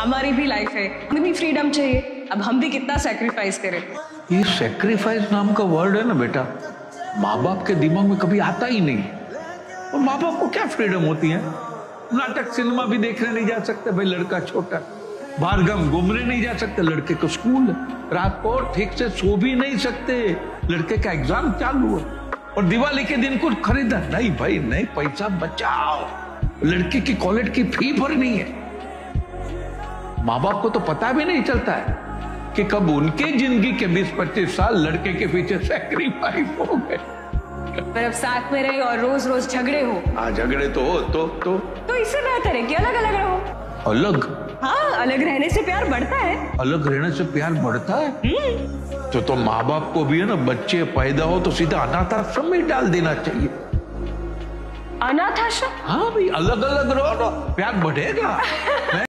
हमारी भी लाइफ है, हमें भी फ्रीडम चाहिए। अब हम भी कितना सेक्रीफाइस करें। ये सेक्रीफाइस नाम का वर्ड है ना बेटा, माँ बाप के दिमाग में कभी आता ही नहीं। और माँ बाप को क्या फ्रीडम होती है? नाटक सिनेमा भी देखने नहीं जा सकते भाई, लड़का छोटा। बाहर गम घूमने नहीं जा सकते, लड़के को स्कूल है। रात को ठीक से सो भी नहीं सकते, लड़के का एग्जाम चालू है। और दिवाली के दिन कुछ खरीदा नहीं भाई, नहीं, पैसा बचाओ, लड़के की कॉलेज की फी भरनी है। माँ बाप को तो पता भी नहीं चलता है कि कब उनके जिंदगी के 20-25 साल लड़के के पीछे सैक्रिफाइस हो गए। पर अब साथ में रहे और रोज रोज झगड़े हो। हाँ, झगड़े तो हो तो इससे बेहतर है कि अलग अलग रहो। अलग? हाँ, अलग रहने से प्यार बढ़ता है। अलग रहने से प्यार बढ़ता है? तो माँ बाप को भी है ना, बच्चे पैदा हो तो सीधा अनाथ आश्रम में डाल देना चाहिए। अनाथ आश्रम? हाँ भाई, अलग अलग रहो, प्यार बढ़ेगा।